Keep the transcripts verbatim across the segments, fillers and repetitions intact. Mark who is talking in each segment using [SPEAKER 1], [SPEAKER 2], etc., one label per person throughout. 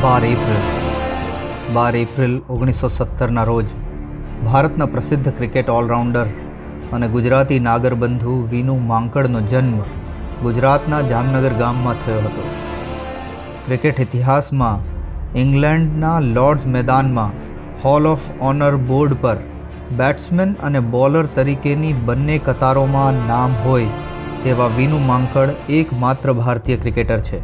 [SPEAKER 1] બાર April બાર April ઓગણીસો સત્તરના રોજ ભારતના પ્રસિદ્ધ ક્રિકેટ ઓલરાઉન્ડર અને ગુજરાતી નાગરબંધુ વિનુ માંકડનો જન્મ ગુજરાતના જામનગર ગામમાં થયો હતો. ક્રિકેટ ઇતિહાસમાં ઇંગ્લેન્ડના લોર્ડ્સ મેદાનમાં હોલ ઓફ ઓનર બોર્ડ પર બેટ્સમેન અને બોલર તરીકેની બંને કતારોમાં નામ હોય તેવા વિનુ માંકડ એકમાત્ર ભારતીય ક્રિકેટર છે.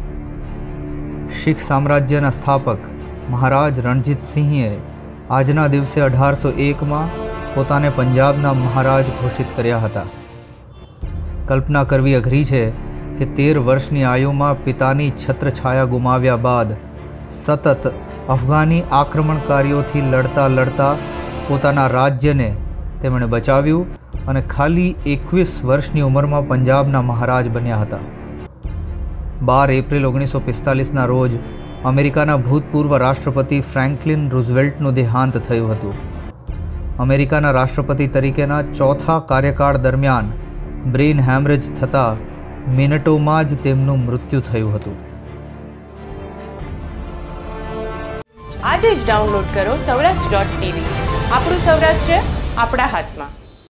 [SPEAKER 1] શીખ સામ્રાજ્યના સ્થાપક મહારાજ રણજીત સિંહે આજના દિવસે અઢારસો એકમાં પોતાને પંજાબના મહારાજ ઘોષિત કર્યા હતા. કલ્પના કરવી અઘરી છે કે તેર વર્ષની આયુમાં પિતાની છત્રછાયા ગુમાવ્યા બાદ સતત અફઘાની આક્રમણકારીઓથી લડતા લડતા પોતાના રાજ્યને તેમણે બચાવ્યું અને ખાલી એકવીસ વર્ષની ઉંમરમાં પંજાબના મહારાજ બન્યા હતા. બાર એપ્રિલ ઓગણીસો પિસ્તાલીસના રોજ અમેરિકાના ભૂતપૂર્વ રાષ્ટ્રપતિ ફ્રેન્કલિન રૂઝવેલ્ટનું દેહાંત થયું હતું. અમેરિકાના રાષ્ટ્રપતિ તરીકેના ચોથા કાર્યકાળ દરમિયાન બ્રેઇન હેમરેજ થતાં મિનિટોમાં જ તેમનું મૃત્યુ થયું હતું.
[SPEAKER 2] આજે જ ડાઉનલોડ કરો સૌરાષ્ટ્ર ડોટ ટીવી. આપણું સૌરાષ્ટ્ર આપણા હાથમાં.